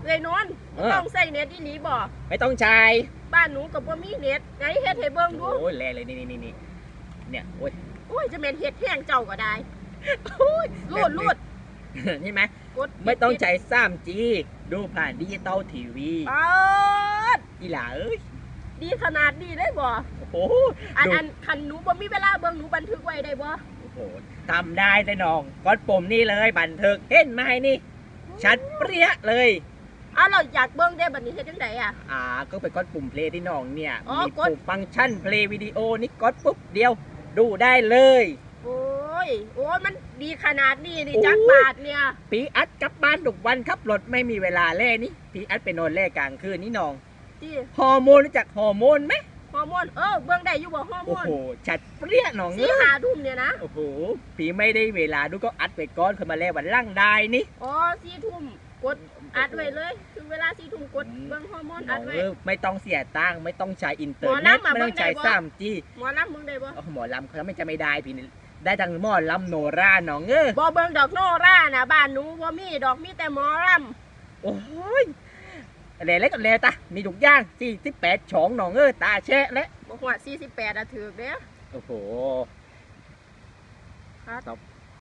เลยนอนต้องใส่เน็ตอีหลีบ่ไม่ต้องใช้บ้านหนูกับบ่มีเน็ตไงเฮ็ดให้เบิ่งดูโอ้ยแลเลยนี่เนี่ยโอ้ยจะแม่นเฮ็ดแห้งเจ้าก็ได้รูดใช่ไหมไม่ต้องใช้ 3G ดูผ่านดิจิตอลทีวีอีหล่าเอ้ยดีขนาดนี้เลยบ่โอ้อันคันหนูบ่มีเวลาเบิ่งหนูบันทึกไว้ได้บ่โอ้โหทำได้เลยน้องกดปุ่มนี่เลยบันทึกเห็นไหมนี่ชัดเปรี้ยเลยเราอยากเบิ่งได้บัดนี้เฮ็ดจังไดก็ไปกดปุ่มเพลย์ที่น้องเนี่ยมีปุ่มฟังก์ชันเพลย์วิดีโอนี่กดปุ๊บเดียวดูได้เลยโอ้ยมันดีขนาดนี้นี่จักบาทเนี่ยปีอัดกลับบ้านทุกวันขับรถไม่มีเวลาเล่นี่ปีอัดไปนอนเล่กลางคืนนี่น้องฮอร์โมนรู้จักฮอร์โมนไหมฮอร์โมนเบิ่งได้อยู่บ่ฮอร์โมนโอ้โหชัดเปรี้ยน้อง 4-5 ทุ่มเนี่ยนะโอ้โหปีไม่ได้เวลาดูก็อัดไปก้อนขึ้นมาแล้ววันล่างได้นี่ 4 ทุ่มกดอัดไว้เลยถึงเวลา4 ทุ่มกดเบิ่งฮอร์โมนอัดไว้ไม่ต้องเสียตังค์ไม่ต้องใช้อินเทอร์เน็ตไม่ต้องใช้ 3G หมอลำมึงได้บ่หมอลำเขาไม่ได้พี่ได้ทั้งหมอลำโนราน้องบ่เบิ่งดอกโนราน่ะบ้านหนูบ่มีดอกมีแต่หมอลำโอ้ยแล้วก็แล้วตามีทุกอย่าง48 ช่องน้องตาแช่แล้วบ่ฮอด48ถูกเด้โอ้โหครับต่อไป